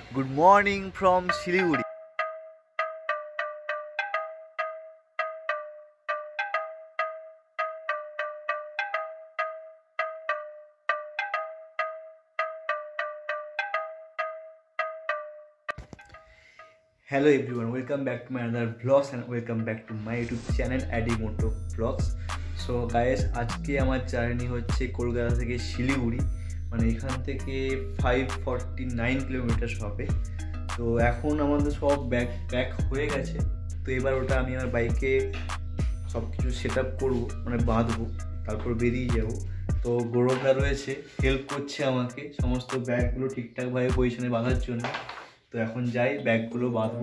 Good morning from Siliguri. Hello everyone, welcome back to my another vlogs and welcome back to my YouTube channel Adimoto Vlogs. So guys, আজকে আমার journey হচ্ছে কলকাতা থেকে শিলিগুড়ি, মানে এখান থেকে 549 kilometre হবে। তো এখন আমাদের সব ব্যাক হয়ে গেছে, তো এবার ওটা আমি আমার বাইকে সব কিছু সেট আপ করবো, মানে বাঁধবো, তারপর বেরিয়ে যাব। তো গৌরবদা রয়েছে, হেল্প করছে আমাকে সমস্ত ব্যাগগুলো ঠিকঠাকভাবে পজিশনে বাঁধার জন্য। তো এখন যাই, ব্যাগগুলো বাঁধবো।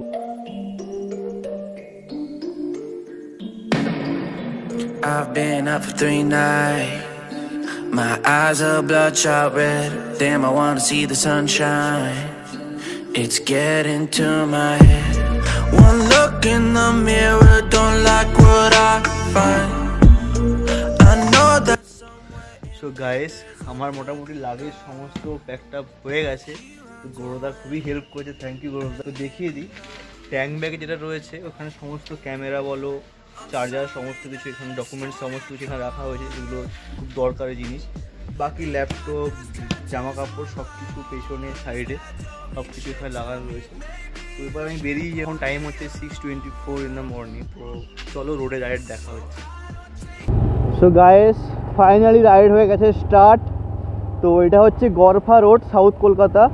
I've been up for 3 nights. My eyes are bloodshot red. Damn, I wanna see the sunshine. It's getting to my head. One look in the mirror, don't like what I find. I know that. So guys, আমার মোটামুটি luggage সমস্ত প্যাকটা হয়ে গেছে। তো গৌরদা খুবই help করেছে, thank you গৌরদা। তো দেখিয়ে দিই, ট্যাঙ্ক ব্যাগে যেটা রয়েছে ওখানে সমস্ত ক্যামেরা বলো, চার্জার, সমস্ত কিছু এখানে ডকুমেন্টস সমস্ত কিছু এখানে রাখা হয়েছে, এগুলো খুব দরকারি জিনিস। বাকি ল্যাপটপ, জামা কাপড় সব কিছু পেছনে সাইডে সব কিছু এখানে লাগানো রয়েছে। তো এবার আমি বেরিয়ে এখন টাইম হচ্ছে 6:24 ইন দ্য মর্নিং। তো চলো রোডে ডাইরেক্ট দেখা হচ্ছে। সো গাইস, ফাইনালি রাইড হয়ে গেছে স্টার্ট। তো এটা হচ্ছে গরফা রোড, সাউথ কলকাতা।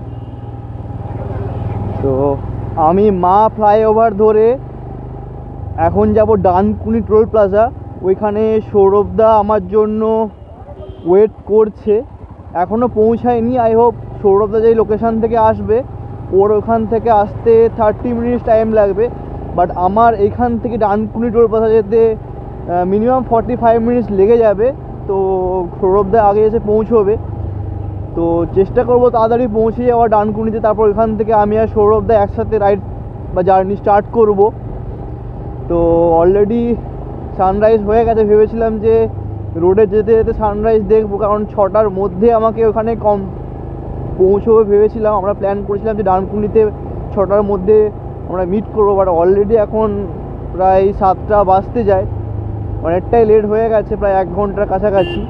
তো আমি মা ফ্লাইওভার ধরে এখন যাব ডানকুনি টোল প্লাজা। ওইখানে সৌরভদা আমার জন্য ওয়েট করছে, এখনও পৌঁছায়নি। আই হোপ সৌরভদা যেই লোকেশান থেকে আসবে ওর ওখান থেকে আসতে 30 মিনিটস টাইম লাগবে, বাট আমার এইখান থেকে ডানকুনি টোল প্লাজা যেতে মিনিমাম 45 মিনিটস লেগে যাবে। তো সৌরভদা আগে এসে পৌঁছবে, তো চেষ্টা করবো তাড়াতাড়ি পৌঁছে যাওয়া ডানকুনিতে। তারপর এখান থেকে আমি আর সৌরভদা একসাথে রাইড বা জার্নি স্টার্ট করব। তো অলরেডি সানরাইজ হয়ে গেছে, ভেবেছিলাম যে রোডে যেতে যেতে সানরাইজ দেখবো, কারণ 6টার মধ্যে আমাকে ওখানে পৌঁছবে ভেবেছিলাম। আমরা প্ল্যান করেছিলাম যে ডানকুনিতে 6টার মধ্যে আমরা মিট করবো, বাট অলরেডি এখন প্রায় 7টা বাজতে যায়, অনেকটাই লেট হয়ে গেছে, প্রায় 1 ঘন্টার কাছাকাছি।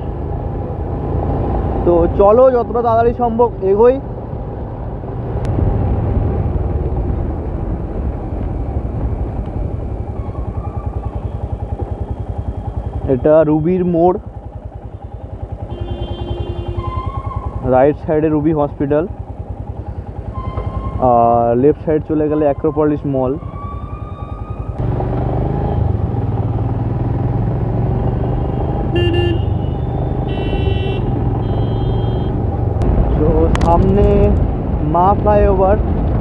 তো চলো যতটা তাড়াতাড়ি সম্ভব এগোই। এটা রুবির মোড়, রাইট সাইডে রুবি হসপিটাল, আর লেফট সাইড চলে গেলে অ্যাক্রোপলিস মল। তো সামনে Maa flyover.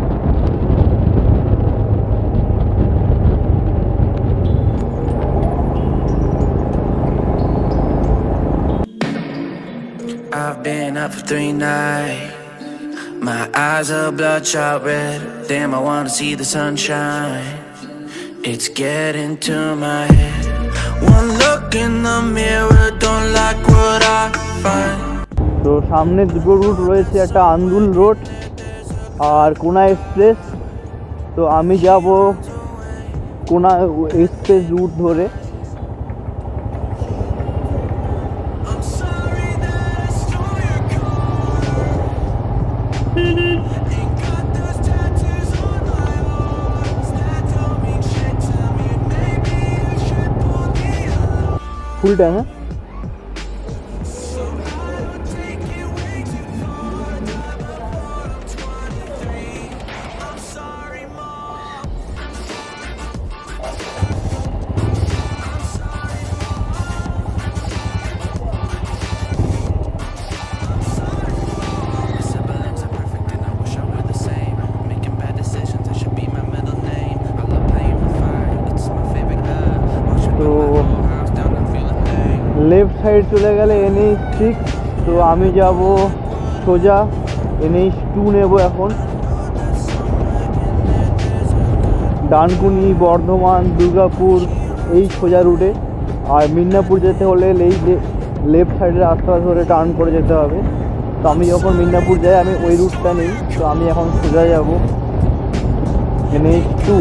I've been up for 3 nights. My eyes are bloodshot red. Damn, I wanna see the sunshine. It's getting to my head. One look in the mirror, don't like what I find. তো সামনে দুটো root রয়েছে, একটা Andul road আর কোনা express. তো আমি যাব কোনা এক্সপ্রেস রুট ধরে। ফুল টাইম, হ্যাঁ। লেফট সাইড চলে গেলে NH6। তো আমি যাব সোজা NH2 নেব এখন। ডানকুনি, বর্ধমান, দুর্গাপুর এই সোজা রুটে। আর মিদনাপুর যেতে হলে এই যে লেফট সাইডের রাস্তা ধরে টার্ন করে যেতে হবে। তো আমি যখন মিদনাপুর যাই আমি ওই রুটটা নেই, তো আমি এখন সোজা যাবো NH2।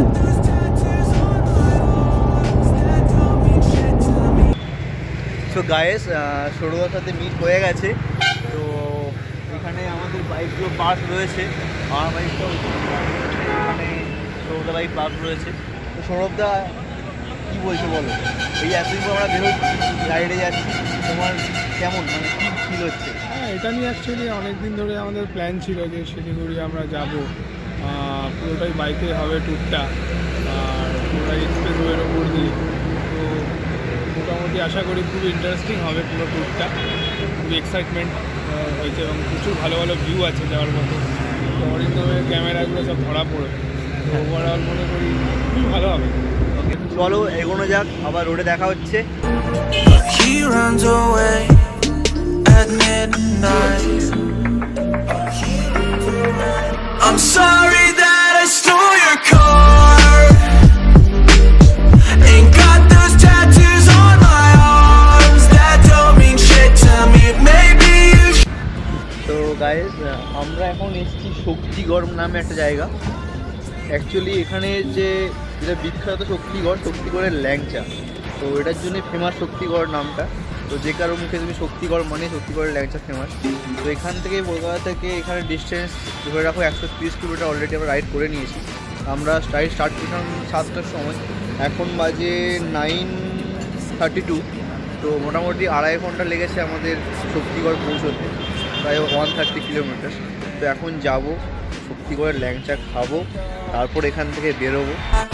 সো গায়েস সৌরভের সাথে মিট হয়ে গেছে। তো এখানে আমাদের বাইকগুলো পার্ক রয়েছে, আমার বাইকটাও এখানে সৌরভদা বাইক পার্ক রয়েছে। তো সৌরভদা কী বলছে বলো, এই এতদিন পর আমরা বেরোচ্ছি, রাইডে যাচ্ছি, তোমার কেমন, মানে কী ফিল হচ্ছে? হ্যাঁ, এটা নিয়ে অ্যাকচুয়ালি অনেক দিন ধরে আমাদের প্ল্যান ছিল যে শিলিগুড়ি আমরা যাব, পুরোটাই বাইকে হবে ট্যুরটা, আর পুরোটাই এক্সপ্রেসওয়ের ওপর দিয়ে। তো মোটামুটি আশা করি খুব ইন্টারেস্টিং হবে পুরো ট্যুরটা, খুবই এক্সাইটমেন্ট হয়েছে এবং প্রচুর ভালো ভালো ভিউ আছে যাওয়ার মতো। তো অরিন্দমের ক্যামেরাগুলো সব ধরা পড়বে, তো ওভারঅল মনে করি খুবই ভালো হবে। চলো এগোনো যাক, আবার রোডে দেখা হচ্ছে। He runs away at midnight. I'm sorry that I stole your car. Ain't got those tattoos on my arms that don't mean shit to me. Maybe you should. তো গাইস আমরা এখন এসেছি শক্তিগড় নামে একটা জায়গা। অ্যাকচুয়ালি এখানে যেটা বিখ্যাত শক্তিগড়ের ল্যাংচা, তো এটার জন্যই ফেমাস শক্তিগড় নামটা। তো যে কারো মুখে তুমি শক্তিগড় মানে শক্তিগড়ের ল্যাংচা ফেমাস। তো এখান থেকে কলকাতা থেকে এখানে ডিস্টেন্স ধরে রাখো 130 কিলোমিটার অলরেডি আমরা রাইড করে নিয়েছি। আমরা স্টার্ট করেছিলাম 7টার সময়, এখন বাজে 9:32। তো মোটামুটি 2.5 ঘন্টা লেগেছে আমাদের শক্তিগড় পৌঁছতে, প্রায় 130 কিলোমিটার। তো এখন যাব শক্তিগড়ের ল্যাংচা খাবো, তারপর এখান থেকে বেরোবো।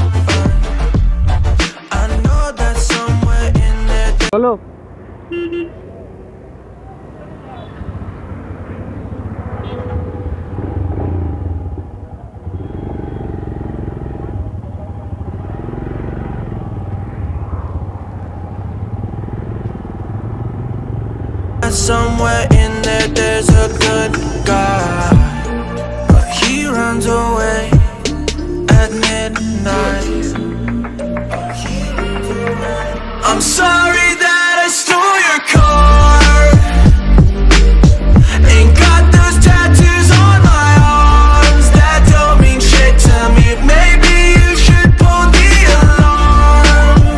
চলো। Somewhere in there, there's a good guy, but he runs away at midnight. I'm sorry that I stole your car. Ain't got those tattoos on my arms that don't mean shit to me. Maybe you should pull the alarm.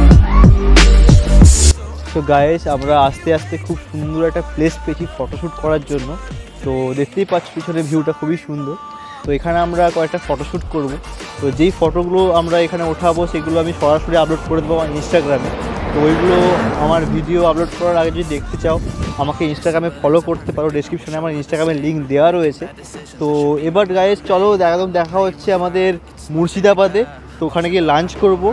তো guys আমরা আস্তে আস্তে খুব সুন্দর একটা place পেয়েছি photoshoot করার জন্য। তো দেখতেই পাচ্ছি পিছনে ভিউটা খুবই সুন্দর। তো এখানে আমরা কয়েকটা ফটোশ্যুট করব। তো যেই ফটোগুলো আমরা এখানে ওঠাবো সেগুলো আমি সরাসরি আপলোড করে দেবো আমার ইনস্টাগ্রামে। তো ওইগুলো আমার ভিডিও আপলোড করার আগে যদি দেখতে চাও আমাকে ইনস্টাগ্রামে ফলো করতে পারো, ডেসক্রিপশনে আমার ইনস্টাগ্রামের লিঙ্ক দেওয়া রয়েছে। তো এবার গাইস চলো একদম দেখা হচ্ছে আমাদের মুর্শিদাবাদে। তো ওখানে গিয়ে লাঞ্চ করবো।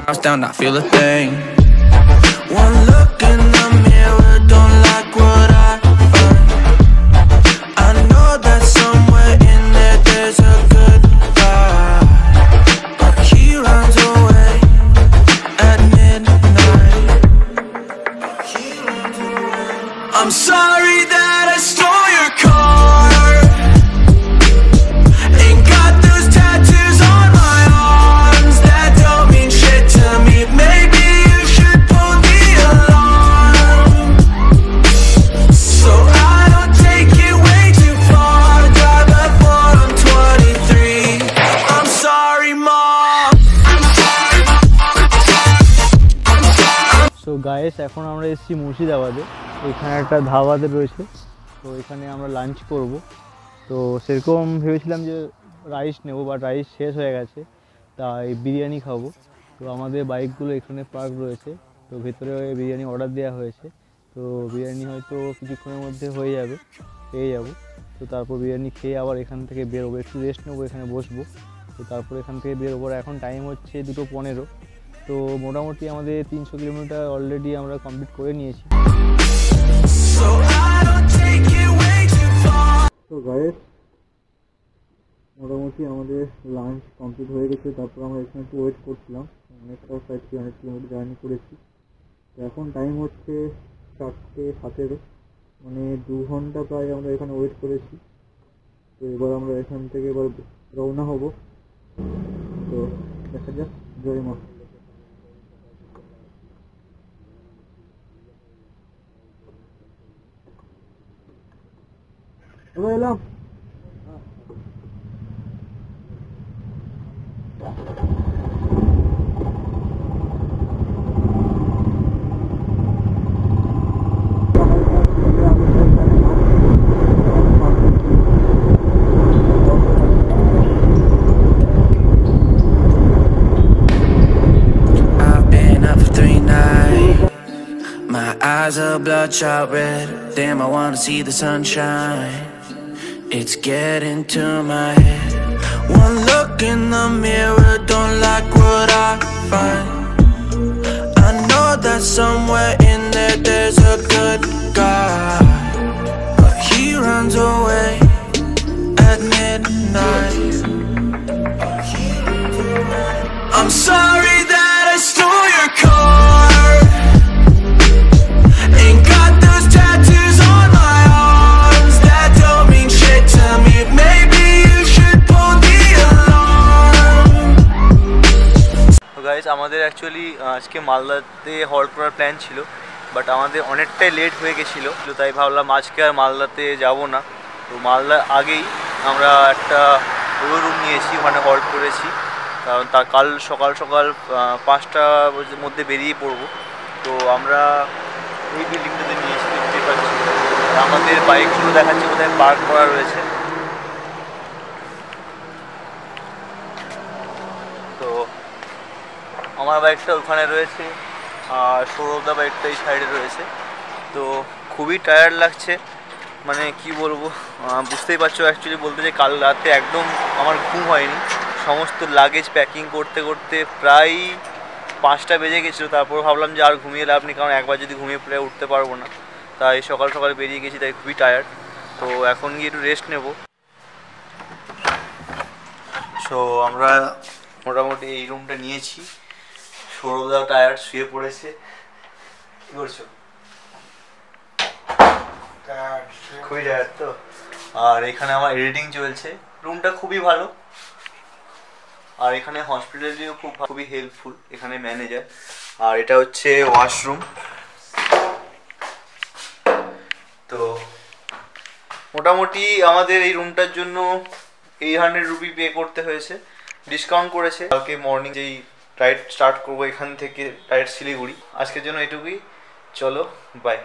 One look in the mirror, don't like what I find. I know that somewhere in there there's a good guy, but he runs away at midnight. I'm sorry that I stole your car. Ain't got those tattoos on my arms that don't mean shit to me. Maybe so guys এখন আমরা এসেছি মুর্শিদাবাদে, এখানে একটা ধাবাতে রয়েছে। তো এখানে আমরা লাঞ্চ করব। তো সেরকম ভেবেছিলাম যে রাইস নেব, বাট রাইস শেষ হয়ে গেছে, তাই বিরিয়ানি খাবো। তো আমাদের বাইকগুলো এখানে পার্ক রয়েছে, তো ভেতরে বিরিয়ানি অর্ডার দেওয়া হয়েছে। তো বিরিয়ানি হয়তো কিছুক্ষণের মধ্যে হয়ে যাবে, পেয়ে যাব। তো তারপর বিরিয়ানি খেয়ে আবার এখান থেকে বেরোবো, একটু রেস্ট নেবো, এখানে বসবো। তো তারপর এখান থেকে বেরোবো। এখন টাইম হচ্ছে 2:15। তো মোটামুটি আমাদের 300 কিলোমিটার অলরেডি আমরা কমপ্লিট করে নিয়েছি। তো গাইস মোটামুটি আমাদের লাঞ্চ কমপ্লিট হয়ে গেছে। তারপর আমরা এখানে একটু ওয়েট করছিলাম, অনেকটা প্রায় 300 কিলোমিটার জার্নি করেছি। তো এখন টাইম হচ্ছে 4:17, মানে 2 ঘন্টা প্রায় আমরা এখানে ওয়েট করেছি। তো এবার আমরা এখান থেকে এবার রওনা হব। তো দেখা যাক, জয় মা। I've been up for 3 nights. My eyes are bloodshot red. Damn, I wanna see the sunshine. It's getting to my head. One look in the mirror, don't like what I find. I know that somewhere in there there's a good guy, but he runs away at midnight. I'm sorry that I stole your car. Ain't got those tattoos on my arms that don't mean shit to me. Maybe you should pull the alarm. তো guys আমাদের actually আজকে মালদাতে halt করার plan ছিল, but আমাদের অনেকটাই late হয়ে গেছিলো, তাই ভাবলাম আজকে আর মালদাতে যাব না। তো মালদার আগেই আমরা একটা রুম নিয়েছি, ওখানে হল্ট করেছি, কারণ তার কাল সকাল সকাল 5টার মধ্যে বেরিয়ে পড়বো। তো আমরা এই বিল্ডিংটাতে নিয়েছি, দেখতে পাচ্ছি আমাদের বাইকগুলো দেখাচ্ছি কোথায় পার্ক করা রয়েছে। তো আমার বাইকটা ওখানে রয়েছে আর সৌরভদা বাইকটা এই সাইডে রয়েছে। তো খুবই টায়ার্ড লাগছে, মানে কি বলবো, বুঝতেই পারছো। অ্যাকচুয়ালি বলতে যে কাল রাতে একদম আমার ঘুম হয়নি, সমস্ত লাগেজ প্যাকিং করতে করতে প্রায় 5টা বেজে গেছিলো। তারপর ভাবলাম যে আর ঘুমিয়ে লাভ নেই, কারণ একবার যদি ঘুমিয়ে পড়ে উঠতে পারবো না, তাই সকাল সকাল বেরিয়ে গেছি, তাই খুবই টায়ার্ড। তো এখন গিয়ে একটু রেস্ট নেব। সো আমরা মোটামুটি এই রুমটা নিয়েছি। সৌরভদাও টায়ার্ড, শুয়ে পড়েছে। কী করছো? খুবই টায়ার্ড তো। আর এখানে আমার এডিটিং চলছে। রুমটা খুবই ভালো, আর এখানে হসপিটালিও খুবই হেল্পফুল, এখানে ম্যানেজার। আর এটা হচ্ছে ওয়াশরুম। তো মোটামুটি আমাদের এই রুমটার জন্য 800 রুপি পে করতে হয়েছে, ডিসকাউন্ট করেছে। কালকে মর্নিং যেই রাইড স্টার্ট করবো এখান থেকে ডাইরেক্ট শিলিগুড়ি। আজকের জন্য এটুকুই, চলো বাই।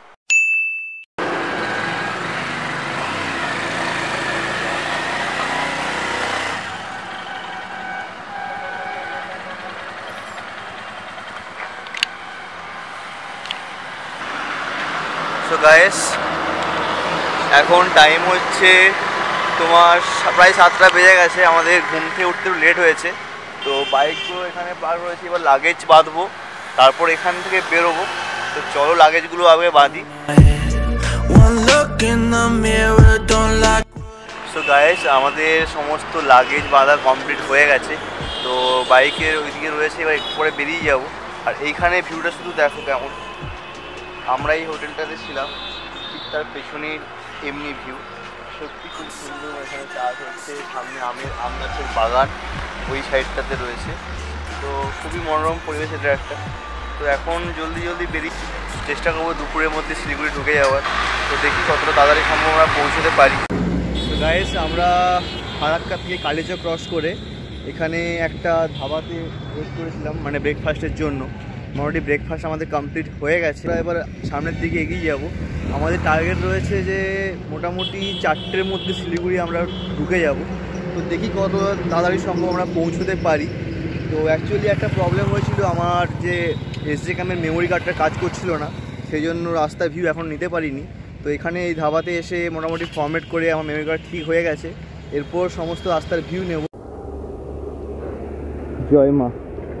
সো গাইস, এখন টাইম হচ্ছে তোমার প্রায় 7টা বেজে গেছে। আমাদের ঘুম থেকে উঠতে লেট হয়েছে। তো বাইকগুলো এখানে পার্ক রয়েছে, এবার লাগেজ বাঁধবো, তারপর এখান থেকে বেরোবো। তো চলো লাগেজগুলো আগে বাঁধি। সো গাইস, আমাদের সমস্ত লাগেজ বাঁধা কমপ্লিট হয়ে গেছে। তো বাইকের ওইদিকে রয়েছে, এবার একটু পরে বেরিয়ে যাবো। আর এইখানে ভিউটা শুধু দেখো কেমন। আমরা এই হোটেলটাতে ছিলাম, ঠিক তার পেছনে এমনি ভিউ, সত্যি খুব সুন্দর। এখানে চাষ হচ্ছে, সামনে আম গাছের বাগান ওই সাইডটাতে রয়েছে। তো খুবই মনোরম পরিবেশ এটা একটা। তো এখন জলদি বেরিয়ে চেষ্টা করবো দুপুরের মধ্যে শিলিগুড়ি ঢুকে যাওয়ার। তো দেখি কতটা তাড়াতাড়ি সম্ভব আমরা পৌঁছতে পারি। তো গাইস, আমরা ফারাক্কা থেকে কালিচক ক্রস করে এখানে একটা ধাবাতে ওয়েট করেছিলাম, মানে ব্রেকফাস্টের জন্য। মোটামুটি ব্রেকফাস্ট আমাদের কমপ্লিট হয়ে গেছে। এবার সামনের দিকে এগিয়ে যাব। আমাদের টার্গেট রয়েছে যে মোটামুটি 4টের মধ্যে শিলিগুড়ি আমরা ঢুকে যাব। তো দেখি কত তাড়াতাড়ি সম্ভব আমরা পৌঁছতে পারি। তো অ্যাকচুয়ালি একটা প্রবলেম হয়েছিল, আমার যে এসডি ক্যামের মেমোরি কার্ডটা কাজ করছিল না, সেই জন্য রাস্তার ভিউ এখন নিতে পারিনি। তো এখানে এই ধাবাতে এসে মোটামুটি ফরম্যাট করে আমার মেমোরি কার্ড ঠিক হয়ে গেছে। এরপর সমস্ত রাস্তার ভিউ নেব। জয় মা।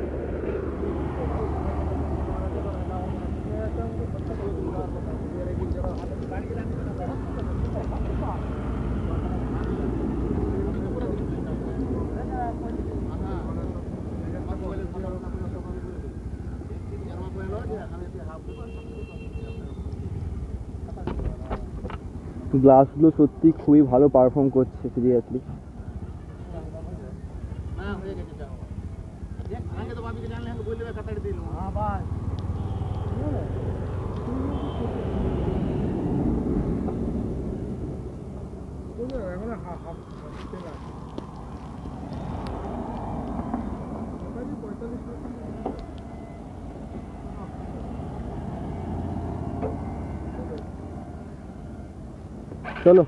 গ্লাসগুলো সত্যি খুবই ভালো পারফর্ম করছে সিরিয়াসলি। চলো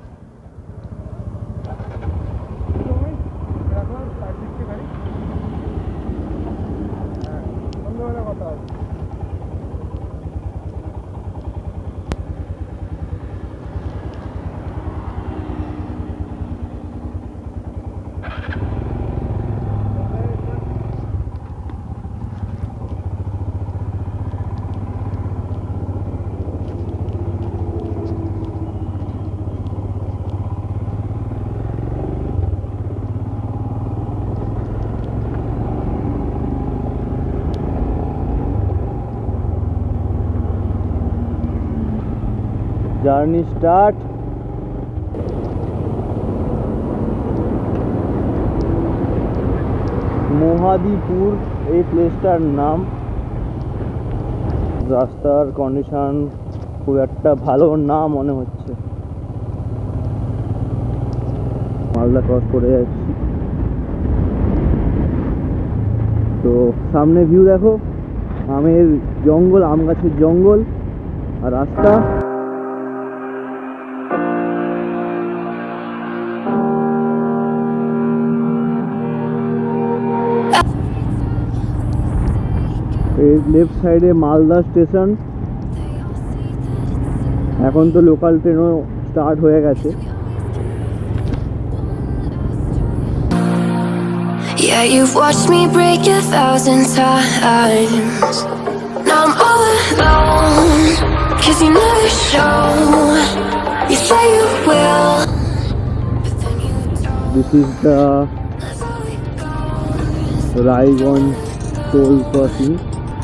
জার্নি স্টার্ট। মহাদিপুর এই প্লেসটার নাম। রাস্তার কন্ডিশন খুব একটা ভালো না মনে হচ্ছে। মালদা ক্রস করে যাচ্ছি, তো সামনে ভিউ দেখো, আমের জঙ্গল, আম গাছের জঙ্গল আর রাস্তা। লেফট সাইডে মালদা স্টেশন। এখন তো লোকাল ট্রেনও স্টার্ট হয়ে গেছে। Yeah, you've watched me break 1,000 times. Now I'm all alone, 'cause you never show. You say you will, but then you don't. This is the Raiganj toll crossing.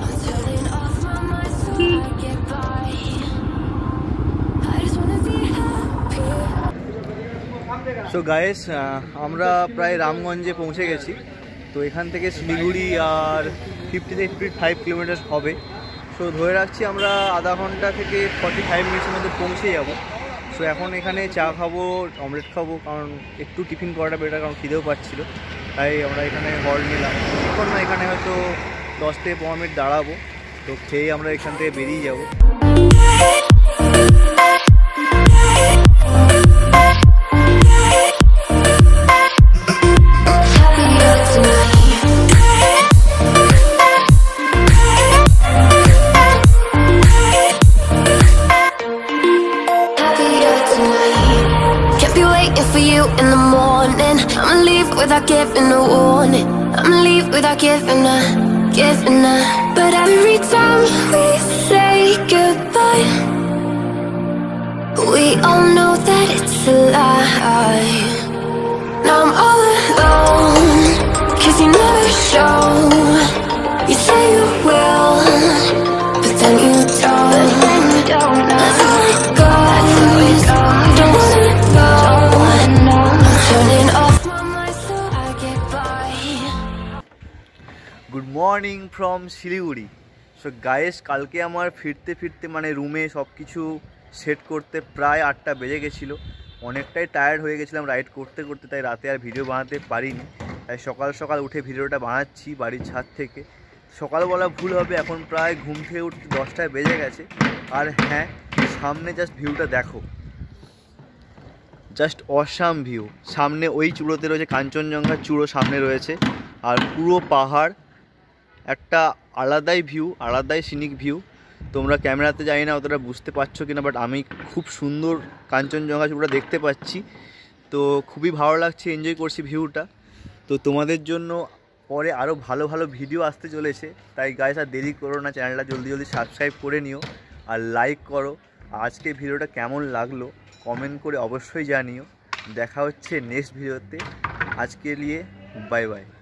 So guys, আমরা প্রায় রামগঞ্জে পৌঁছে গেছি। তো এখান থেকে শিলিগুড়ি আর 55 কিলোমিটার হবে। সো ধরে রাখছি আমরা আধা ঘন্টা থেকে 45 মিনিটের মধ্যে পৌঁছে যাব। সো এখন এখানে চা খাবো, অমলেট খাবো, কারণ একটু টিফিন করাটা বেটার, কারণ খিদেও পাচ্ছিল। তাই আমরা এখানে হল্ট নিলাম। এখন না, এখানে হয়তো 10 থেকে 15 মিনিট দাঁড়াবো। তো খেয়ে আমরা এখান থেকে বেরিয়ে যাবো। For you in the morning, I'ma leave without giving a warning. I'ma leave without giving a. But every time we say goodbye, we all know that it's a lie. Now I'm all alone, 'cause you never show. You say you will, but then you don't. Let's let it go. Don't wanna know. Turning off my mind so I get by. Good morning from Siliguri. So guys, কালকে আমার ফিরতে মানে রুমে সব কিছু set করতে প্রায় 8টা বেজে গেছিলো। অনেকটাই টায়ার্ড হয়ে গেছিলাম রাইড করতে, তাই রাতে আর ভিডিও বানাতে পারিনি। তাই সকাল উঠে ভিডিওটা বানাচ্ছি বাড়ির ছাদ থেকে। সকালবেলা ভুল হবে, এখন প্রায় ঘুম থেকে উঠতে 10টা বেজে গেছে। আর হ্যাঁ, সামনে জাস্ট ভিউটা দেখো, জাস্ট অসাম ভিউ। সামনে ওই চূড়োতে রয়েছে কাঞ্চনজঙ্ঘার চূড়ো, সামনে রয়েছে। আর পুরো পাহাড়, একটা আলাদাই ভিউ, আলাদাই সিনিক ভিউ। তোমরা ক্যামেরাতে জানি না অতটা বুঝতে পারছো কিনা, বাট আমি খুব সুন্দর কাঞ্চনজঙ্ঘা চূড়োটা দেখতে পাচ্ছি। তো খুবই ভালো লাগছে, এনজয় করছি ভিউটা। তো তোমাদের জন্য পরে আরও ভালো ভিডিও আসতে চলেছে। তাই গাইস, আর দেরি করো না, চ্যানেলটা জলদি সাবস্ক্রাইব করে নিও আর লাইক করো। আজকে ভিডিওটা কেমন লাগলো কমেন্ট করে অবশ্যই জানিও। দেখা হচ্ছে নেক্সট ভিডিওতে। আজকে নিয়ে বাই বাই।